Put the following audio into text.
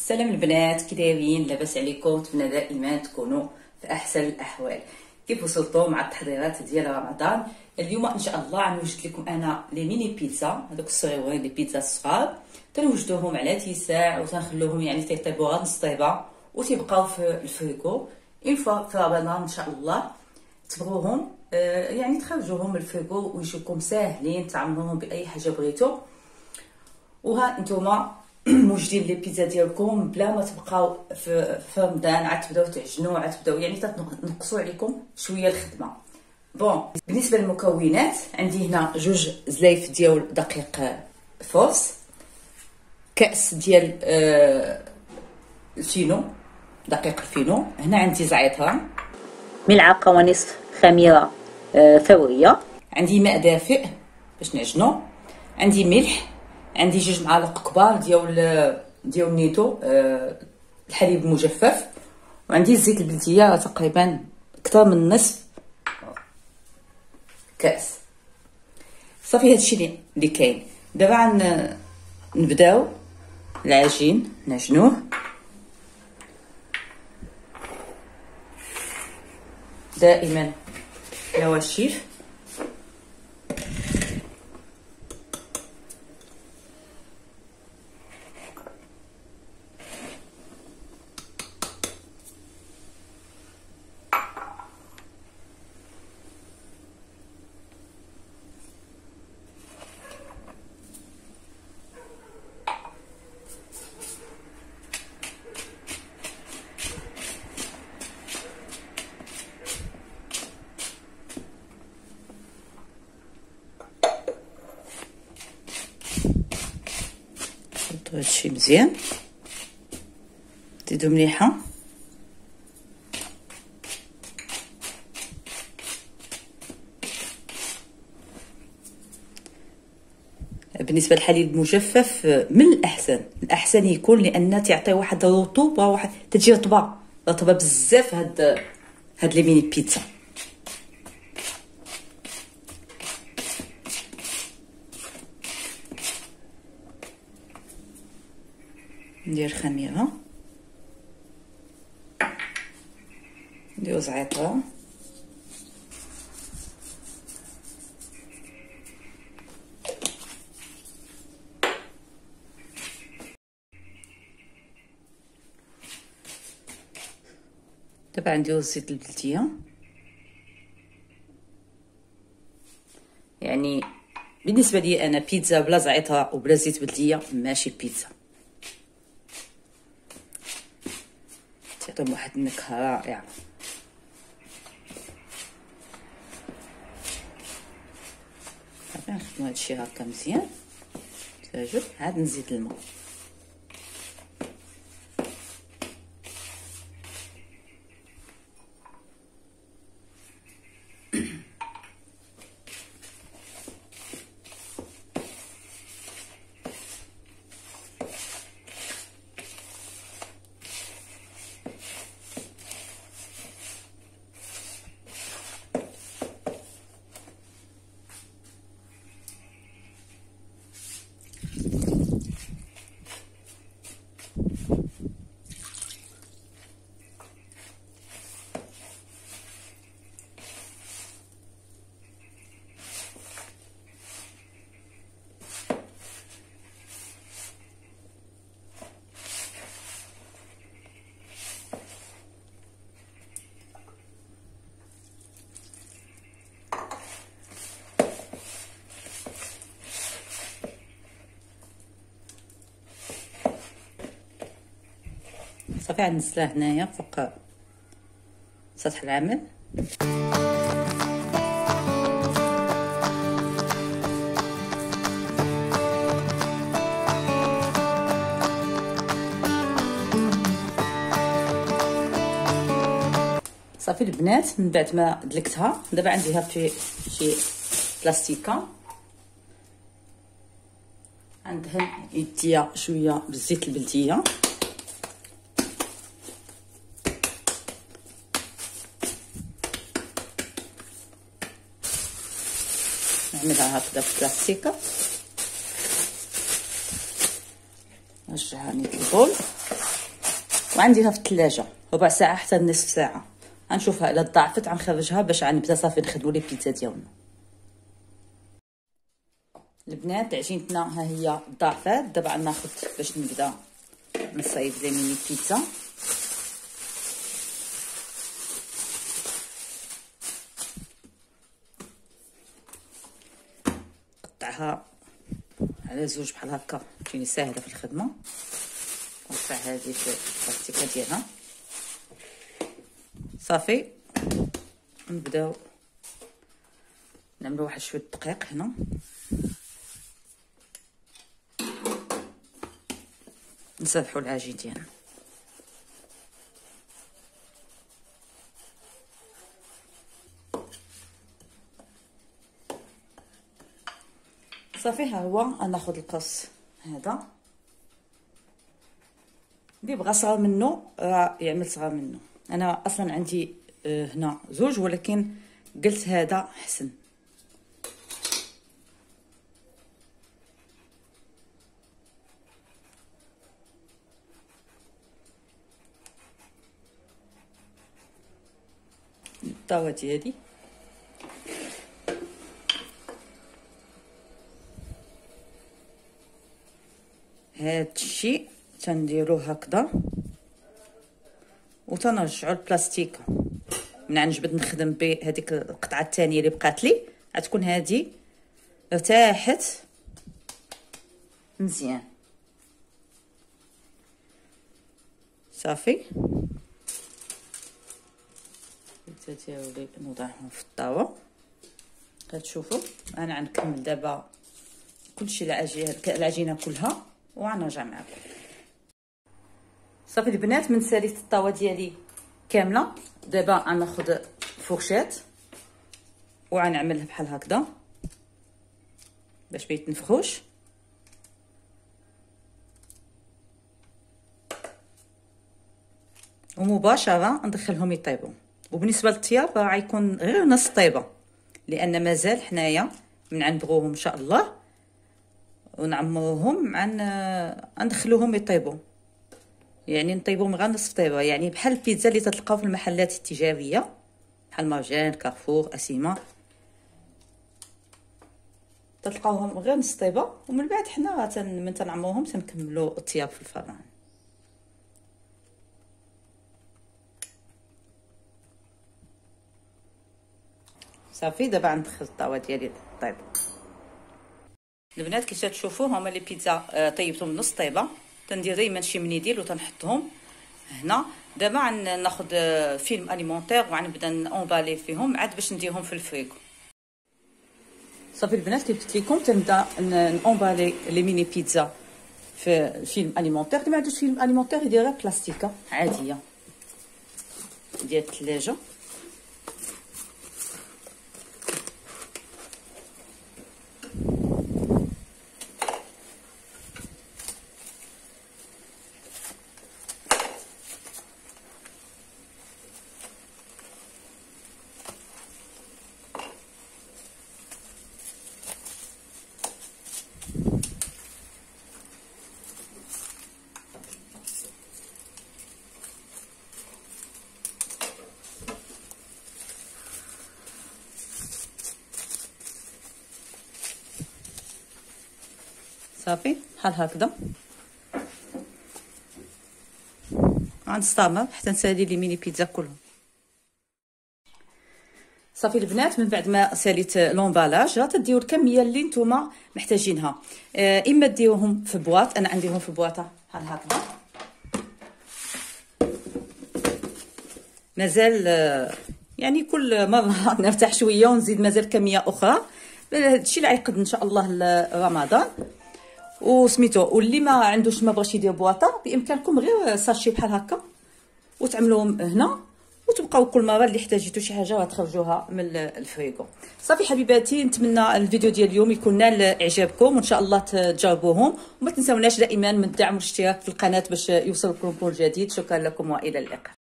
السلام البنات، كي دايرين؟ لاباس عليكم؟ نتمنى دائما تكونوا في احسن الاحوال. كيف وصلتوا مع التحضيرات ديال رمضان؟ اليوم ان شاء الله غنوجد لكم انا لي ميني بيتزا، هذوك الصغيورين، لي بيتزا الصغار. تنوجدوهم على تيساع وتنخلوهم يعني تيطيبوا غير نص طيبه وتيبقاو في الفريكو. اون فوا في رمضان ان شاء الله تبغوهم يعني تخرجوهم من الفريكو ويجيوكم ساهلين، تعمروهم باي حاجه بغيتو. وها نتوما موجدين لي بيتزا ديالكم بلا ما تبقاو في رمضان عاد تبداو تعجنوا، عاد تبداو يعني تنقصوا عليكم شويه الخدمه. بون، بالنسبه للمكونات عندي هنا 2 زلايف ديال دقيق فورس، كاس ديال الفينو، دقيق الفينو. هنا عندي زعتر، ملعقه ونصف خميره فوريه، عندي ماء دافئ باش نعجنو، عندي ملح، عندي 2 معالق كبار ديال النيتو الحليب المجفف، وعندي الزيت البلديه تقريبا اكثر من نصف كاس. صافي هادشي اللي كاين. دابا نبداو العجين نعجنوه. دائما على الشيف. نحطو هادشي مزيان، زيدو مليحه. بالنسبه للحليب المجفف من الاحسن يكون، لان تيعطي واحد الرطوبه، تجي رطبه بزاف هاد لي ميني بيتزا. ندير خميره، ندير زعتر، دابا نديرو الزيت البلديه. يعني بالنسبه لي انا بيتزا بلا زعتر وبلا زيت بلديه ماشي بيتزا، تعطيهم واحد النكهه رائعه. صافي نخدمو هادشي هكا مزيان تاجر، عاد نزيد الماء. صافي غنزلها هنايا فوق سطح العمل. صافي البنات، من بعد ما دلكتها دابا عنديها في شي بلاستيكه، عندها يديها شويه بالزيت البلديه، نعملها هكذا في بلاستيكه، نرجعها نيت البول. وغنديرها في الثلاجه ربع ساعه حتى نصف ساعه. غنشوفها الا ضعفت غنخرجها باش غنبدا صافي نخدموا لي بيتزا ديالنا. البنات عجينتنا ها هي ضعفات. دابا غناخذ باش نبدا نصايب لي ميني بيتزا. قطعها على زوج بحال هكا تجيني ساهله في الخدمه. نقطع هذه في البلاستيكه ديالها صافي. نبداو نعملو واحد شويه دقيق هنا. نسبحو العجين ديالنا. صافي ها هو غناخذ القص هذا اللي بغى صغار منه يعمل صغار منه. انا اصلا عندي هنا زوج ولكن قلت هذا احسن. الطاوه ديالي هاد الشيء تنديروه هكذا وتنرجعوا البلاستيك. من نجبد نخدم بهذيك القطعه الثانيه اللي بقات لي غتكون هذه ارتاحت مزيان صافي. تتاولي نوضعهم في الطاوه. كتشوفوا انا غنكمل دابا كلشي العجينه كلها وغنرجع معكم. صافي البنات من ساليت الطاوه ديالي كامله. دابا غناخذ فورشيت وغنعملها بحال هكذا باش ما يتنفخوش. ومباشره ندخلهم يطيبوا. وبالنسبه للطياب راه غيكون غير نص طيبه لان مازال حنايا من نبغوهم ان شاء الله ونعمروهم ندخلوهم يطيبوا. يعني نطيبوهم غير نصف طيبه، يعني بحال البيتزا اللي تتلقاو في المحلات التجاريه بحال مارجان كارفور اسيما تلقاوهم غير نص طيبه. ومن بعد حنا من تنعمروهم تنكملوا الطياب في الفران. صافي دابا ندخل الطاوه ديالي طيب. البنات كيف تشوفوا هما لي بيتزا طيبتهم نص طيبه. تندير دائما شي منيديل وتنحطهم هنا. دابا ناخذ فيلم اليمونتير وغنبدا نونبالي فيهم عاد باش نديرهم في الفريغو. صافي البنات كيف قلت لكم تنبدا نونبالي لي ميني بيتزا في فيلم اليمونتير. اللي ما عندوش فيلم اليمونتير يدير غير بلاستيكه عاديه ديال الثلاجه. صافي بحال هكذا غنستمر حتى نسالي لي ميني بيتزا كلهم. صافي البنات من بعد ما ساليت لومبالاج راه تديو الكميه اللي نتوما محتاجينها. اما ديوهم في بواط، انا عنديهم في بواطه بحال هكذا. مازال يعني كل مره نرتاح شويه ونزيد مازال كميه اخرى. هادشي اللي غيقد ان شاء الله لرمضان وسميتو. واللي ما عندوش ما بغاش يدير بواطه بامكانكم غير ساشي بحال هكا وتعملوهم هنا وتبقاو كل مره اللي احتاجيتو شي حاجه غتخرجوها من الفريغو. صافي حبيباتي نتمنى الفيديو ديال اليوم يكون نال اعجابكم وان شاء الله تجربوهم. وما تنساوناش دائما من الدعم والاشتراك في القناه باش يوصلكم كل جديد. شكرا لكم والى اللقاء.